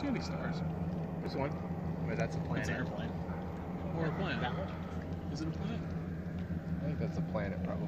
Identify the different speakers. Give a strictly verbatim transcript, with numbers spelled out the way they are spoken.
Speaker 1: can't be stars.
Speaker 2: This one? Wait, that's a planet.
Speaker 1: It's an airplane. Or a planet. Is it a planet?
Speaker 2: I think that's a planet, probably.